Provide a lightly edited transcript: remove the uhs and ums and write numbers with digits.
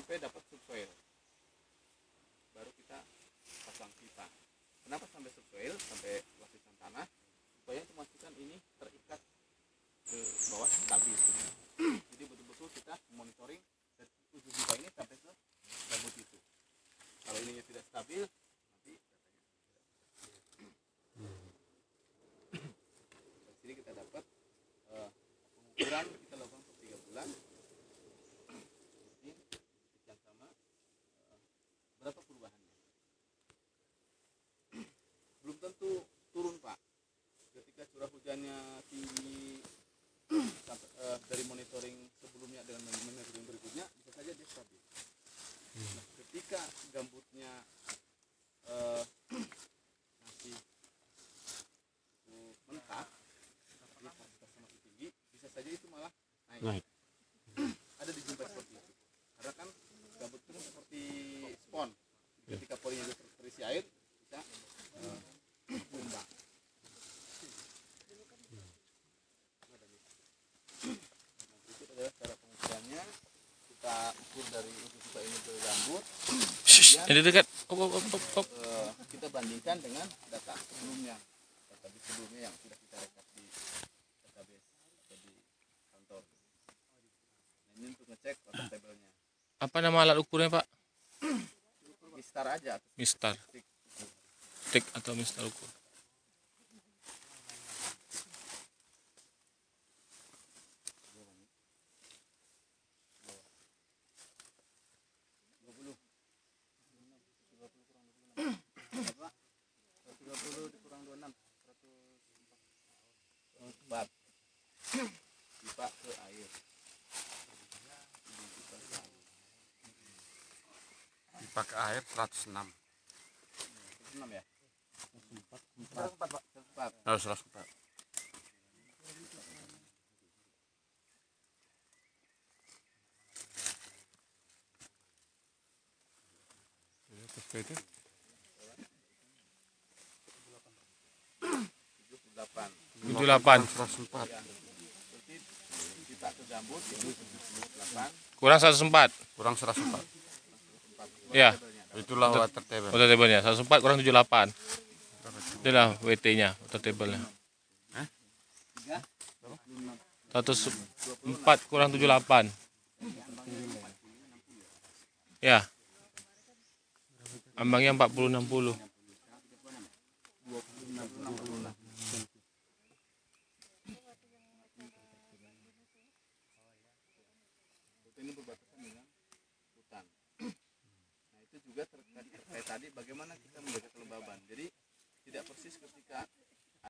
sampai dapat subsoil, baru kita pasang pipa. Kenapa sampai subsoil, sampai lapisan tanah? Supaya memastikan ini terikat ke bawah stabil. Jadi betul-betul kita monitoring dari ujung pipa ini sampai ke gambut itu. Kalau ininya tidak stabil, nanti dari sini kita dapat pengukuran, kita lakukan per 3 bulan. Ini yang sama berapa perubahannya. Belum tentu turun, Pak. Ketika curah hujannya tinggi dari monitoring sebelumnya dengan monitoring berikutnya, bisa saja dia stabil. Nah, ketika gambutnya masih mentah, kapasitasnya masih tinggi, bisa saja itu malah naik. Ada dijumpai seperti itu. Karena kan gambut itu seperti spon. Ketika polinya terisi air, bisa tumbang. Itu adalah cara pengukurannya. Kita ukur dari ujung pipa ini ke gambut. Ini dekat. Kita bandingkan dengan data sebelumnya, yang sudah kita rekap di database atau di kantor. Nah, ini untuk ngecek water table-nya. Apa nama alat ukurnya, Pak? Mistar aja. Mistar. Stick atau mistar ukur. Pipa ke air. Pipa ke air 106. 106 ya? 104, Pak. 104. Oh, 104. Itu 78. 104. Berarti pipa ke gambut itu 78. Kurang 104. Kurang 104. Iya. Itulah water table. Water table-nya 104 kurang 78. Itulah WT-nya, water table-nya. 104 kurang 78. Ya. Ambangnya 40 60. Ini berbatasan dengan hutan. Nah, itu juga terkait tadi bagaimana kita menjaga